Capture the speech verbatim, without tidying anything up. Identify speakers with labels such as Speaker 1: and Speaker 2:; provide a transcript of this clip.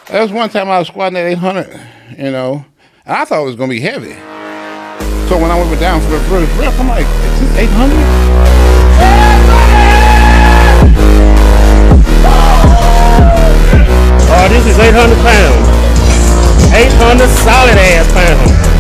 Speaker 1: There was one time I was squatting at eight hundred, you know, and I thought it was going to be heavy. So when I went down for the first rep, I'm like, is this eight hundred?
Speaker 2: Oh, this is eight hundred pounds. eight hundred solid ass pounds.